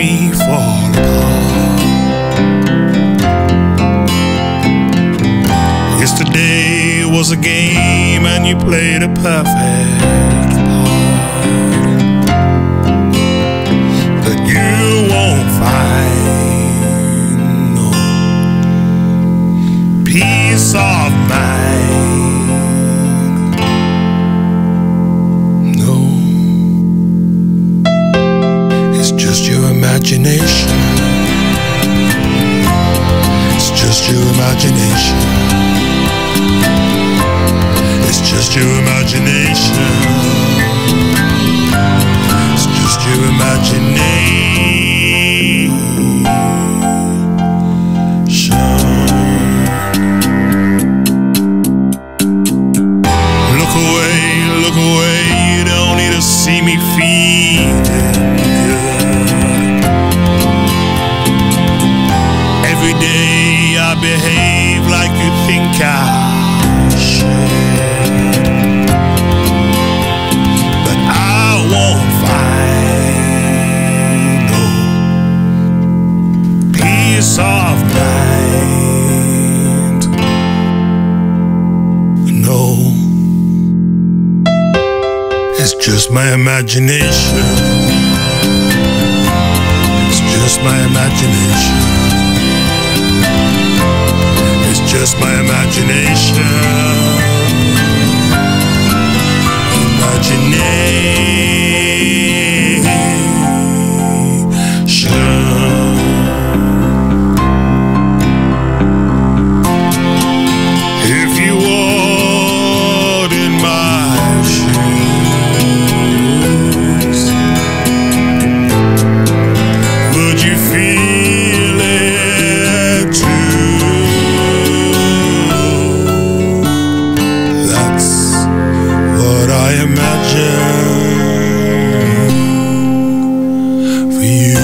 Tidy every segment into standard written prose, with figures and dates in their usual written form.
me fall apart. Yesterday was a game and you played a perfect part, but you won't find no peace of mind. No, it's just your imagination. It's just your imagination. It's just your imagination. It's just your imagination. Look away, look away. You don't need to see me feeling good. Every day I behave like you think I should, but I won't find no peace of mind. No, it's just my imagination. It's just my imagination. It's just my imagination. If you walked in my shoes, would you feel it too? That's what I imagine for you.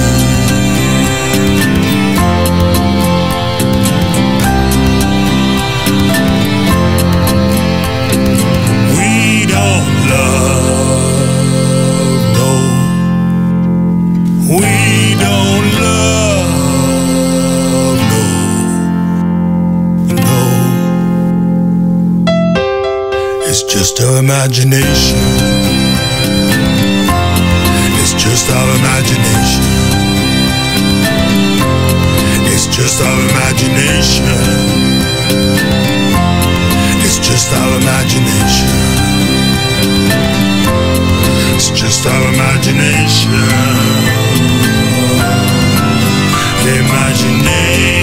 We don't love, no. We don't love, no. No, it's just our imagination. It's just our imagination. It's just our imagination. It's just our imagination. It's just our imagination. Imagination.